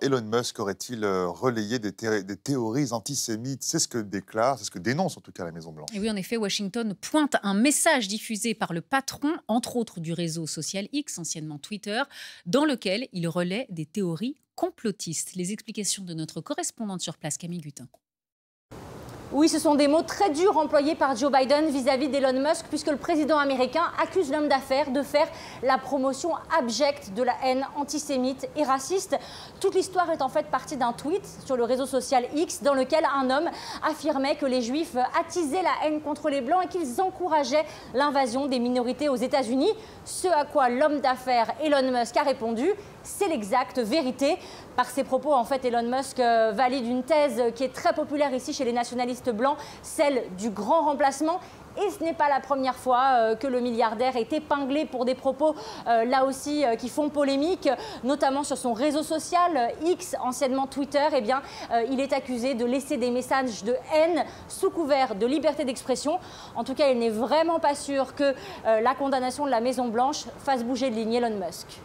Elon Musk aurait-il relayé des théories antisémites? C'est ce que déclare, c'est ce que dénonce en tout cas la Maison-Blanche. Et oui, en effet, Washington pointe un message diffusé par le patron, entre autres du réseau social X, anciennement Twitter, dans lequel il relaie des théories complotistes. Les explications de notre correspondante sur place, Camille Gutin. Oui, ce sont des mots très durs employés par Joe Biden vis-à-vis d'Elon Musk, puisque le président américain accuse l'homme d'affaires de faire la promotion abjecte de la haine antisémite et raciste. Toute l'histoire est en fait partie d'un tweet sur le réseau social X dans lequel un homme affirmait que les Juifs attisaient la haine contre les Blancs et qu'ils encourageaient l'invasion des minorités aux États-Unis. Ce à quoi l'homme d'affaires Elon Musk a répondu: c'est l'exacte vérité. Par ses propos, en fait, Elon Musk valide une thèse qui est très populaire ici chez les nationalistes blancs, celle du grand remplacement. Et ce n'est pas la première fois que le milliardaire est épinglé pour des propos, là aussi, qui font polémique, notamment sur son réseau social X, anciennement Twitter. Eh bien, il est accusé de laisser des messages de haine sous couvert de liberté d'expression. En tout cas, il n'est vraiment pas sûr que la condamnation de la Maison-Blanche fasse bouger de ligne Elon Musk.